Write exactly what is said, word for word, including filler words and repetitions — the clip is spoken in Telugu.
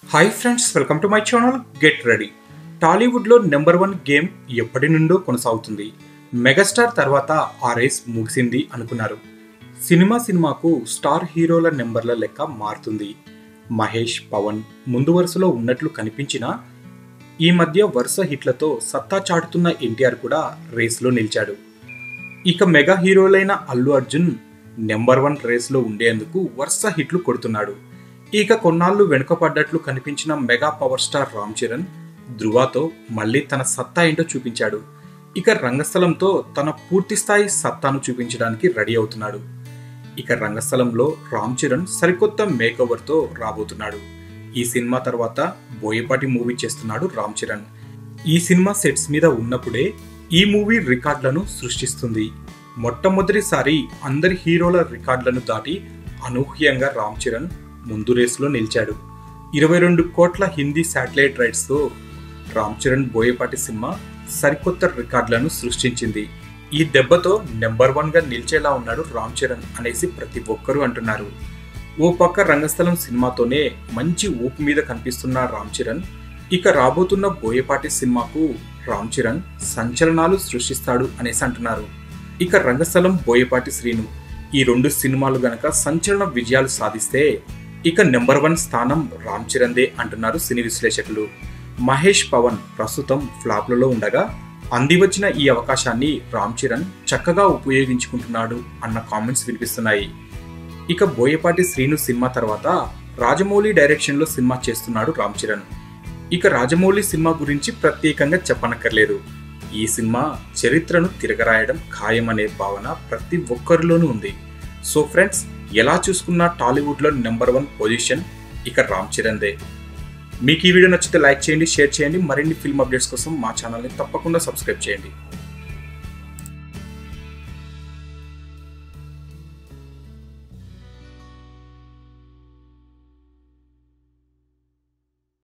Hi friends, welcome to my channel get ready. టాలీవుడ్లో నెంబర్ వన్ గేమ్ ఎప్పటి నుండో కొనసాగుతుంది. మెగాస్టార్ తర్వాత ఆ రేస్ ముగిసింది అనుకున్నారు. సినిమా సినిమాకు స్టార్ హీరోల నెంబర్ల లెక్క మారుతుంది. మహేష్, పవన్ ముందు వరుసలో ఉన్నట్లు కనిపించినా ఈ మధ్య వరుస హిట్లతో సత్తా చాటుతున్న ఎన్టీఆర్ కూడా రేస్లో నిలిచాడు. ఇక మెగా హీరోలైన అల్లు అర్జున్ నెంబర్ వన్ రేస్లో ఉండేందుకు వరుస హిట్లు కొడుతున్నాడు. ఇక కొన్నాళ్లు వెనుకపడ్డట్లు కనిపించిన mega power star Ram Charan ధృవతో మళ్లీ తన సత్తా ఏంటో చూపించాడు. ఇక రంగస్థలంతో తన పూర్తిస్థాయి సత్తాను చూపించడానికి రెడీ అవుతున్నాడు. ఇక రంగస్థలంలో రామ్ చరణ్ సరికొత్త మేకోవర్తో రాబోతున్నాడు. ఈ సినిమా తర్వాత బోయపాటి మూవీ చేస్తున్నాడు రామ్ చరణ్. ఈ సినిమా సెట్స్ మీద ఉన్నప్పుడే ఈ మూవీ రికార్డులను సృష్టిస్తుంది. మొట్టమొదటిసారి అందరి హీరోల రికార్డులను దాటి అనూహ్యంగా రామ్ చరణ్ ముందు రేసులో నిలిచాడు. ఇరవై రెండు కోట్ల హిందీ శాటిలైట్ రైట్స్తో రామ్ చరణ్ బోయపాటి సినిమా సరికొత్త రికార్డులను సృష్టించింది. ఈ దెబ్బతో నెంబర్ వన్ గా నిలిచేలా ఉన్నాడు రామ్ చరణ్ అనేసి ప్రతి ఒక్కరూ అంటున్నారు. ఓ పక్క రంగస్థలం సినిమాతోనే మంచి ఊపు మీద కనిపిస్తున్న రామ్ చరణ్ ఇక రాబోతున్న బోయపాటి సినిమాకు రామ్ చరణ్ సంచలనాలు సృష్టిస్తాడు అనేసి అంటున్నారు. ఇక రంగస్థలం, బోయపాటి శ్రీను ఈ రెండు సినిమాలు గనక సంచలన విజయాలు సాధిస్తే ఇక నెంబర్ వన్ స్థానం రామ్ చరణ్దే అంటున్నారు సినీ విశ్లేషకులు. మహేష్, పవన్ ప్రస్తుతం ఫ్లాప్లలో ఉండగా అందివచ్చిన ఈ అవకాశాన్ని రామ్ చరణ్ చక్కగా ఉపయోగించుకుంటున్నాడు అన్న కామెంట్స్ వినిపిస్తున్నాయి. ఇక బోయపాటి శ్రీను సినిమా తర్వాత రాజమౌళి డైరెక్షన్ లో సినిమా చేస్తున్నాడు రామ్ చరణ్. ఇక రాజమౌళి సినిమా గురించి ప్రత్యేకంగా చెప్పనక్కర్లేదు. ఈ సినిమా చరిత్రను తిరగరాయడం ఖాయమనే భావన ప్రతి ఒక్కరిలోనూ ఉంది. సో ఫ్రెండ్స్, ఎలా చూసుకున్నా టాలీవుడ్లో నెంబర్ వన్ పొజిషన్ ఇక రామ్ చరణ్దే. మీకు ఈ వీడియో నచ్చితే లైక్ చేయండి, షేర్ చేయండి. మరిన్ని ఫిల్మ్ అప్డేట్స్ కోసం మా ఛానల్ని తప్పకుండా సబ్స్క్రైబ్ చేయండి.